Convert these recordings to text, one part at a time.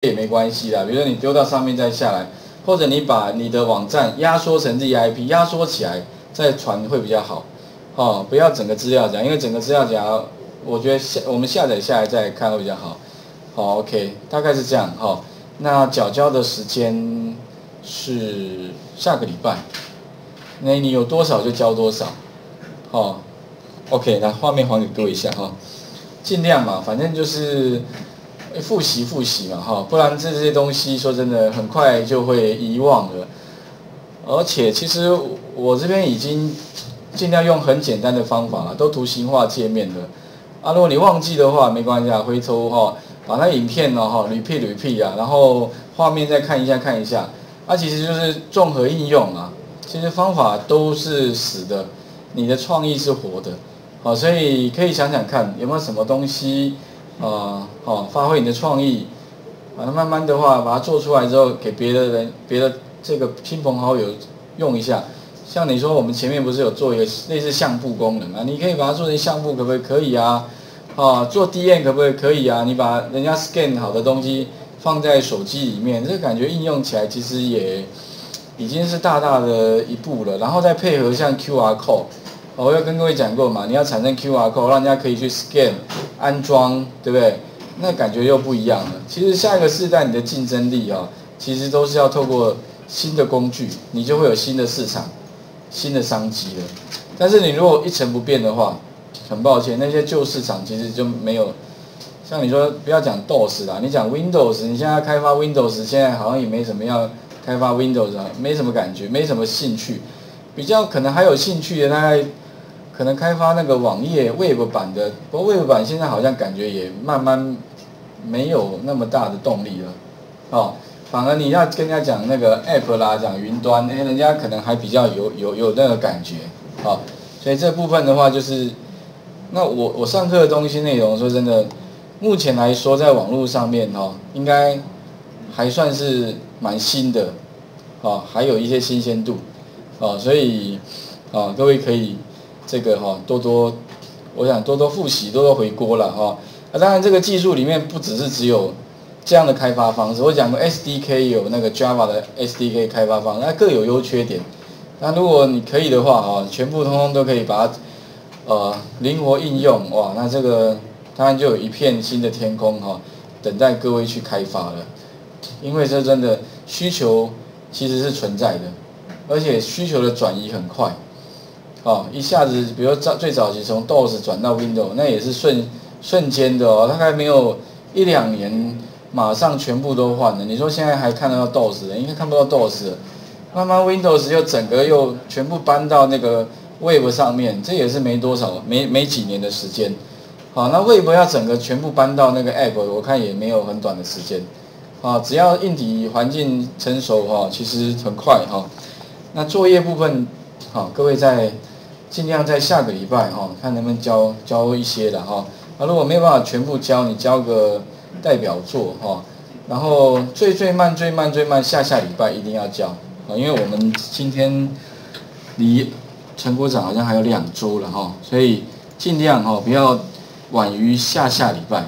也没关系啦。比如说你丢到上面再下来，或者你把你的网站压缩成 ZIP， 压缩起来再传会比较好。哦，不要整个资料夹，因为整个资料夹，我觉得我们下载下来再来看会比较好。好 ，OK， 大概是这样哈。那缴交的时间是下个礼拜，那你有多少就交多少。哦 ，OK， 那画面还给各位一下哈，尽量嘛，反正就是复习嘛哈，不然这些东西说真的很快就会遗忘了。而且其实我这边已经尽量用很简单的方法都图形化界面的。啊，如果你忘记的话没关系啊，回头把那影片repeat 啊，然后画面再看一下，其实就是综合应用啊。其实方法都是死的，你的创意是活的，所以可以想想看有没有什么东西发挥你的创意，慢慢的话把它做出来之后，给别的这个亲朋好友用一下。像你说我们前面不是有做一个类似相簿功能啊，你可以把它做成相簿，可不可以啊？做 DM 可不可以啊？你把人家 scan 好的东西放在手机里面，这感觉应用起来其实也已经是大大的一步了。然后再配合像 QR code，我有跟各位讲过嘛，你要产生 QR code， 让人家可以去 scan 安装，对不对？那感觉又不一样了。其实下一个世代你的竞争力其实都是要透过新的工具，你就会有新的市场、新的商机了。但是你如果一成不变的话，很抱歉，那些旧市场其实就没有。像你说不要讲 DOS 啦，你讲 Windows， 你现在开发 Windows， 现在好像也没什么要开发 Windows 啊，没什么感觉，没什么兴趣。比较可能还有兴趣的，大概可能开发那个网页 Web 版的，不过 Web 版现在好像感觉也慢慢没有那么大的动力了，反而你要跟人家讲那个 App 啦，讲云端，人家可能还比较有那个感觉，所以这部分的话就是。那我上课的东西内容，说真的，目前来说在网络上面应该还算是蛮新的，还有一些新鲜度，所以各位可以这个我想多多复习，多多回锅了当然这个技术里面不只有这样的开发方式，我讲过 SDK 有那个 Java 的 SDK 开发方式，那各有优缺点。那如果你可以的话全部通通都可以把它。灵活应用哇，那这个当然就有一片新的天空等待各位去开发了。因为这真的需求其实是存在的，而且需求的转移很快，一下子比如最早期从 DOS 转到 Windows， 那也是瞬间的大概没有1-2年，马上全部都换了。你说现在还看得到 DOS 的，应该看不到 DOS 了。慢慢 Windows 又整个又全部搬到那个。Web 上面，这也是没几年的时间，那 Web 要整个全部搬到那个 App， 我看也没有很短的时间，只要硬体环境成熟其实很快那作业部分，各位尽量在下个礼拜看能不能教一些的如果没有办法全部教，你教个代表作然后最慢下礼拜一定要教因为我们今天离成果展好像还有2周了所以尽量不要晚于下礼拜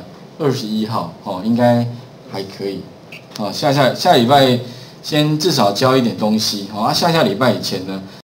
21号应该还可以下礼拜先至少教一点东西下礼拜以前呢，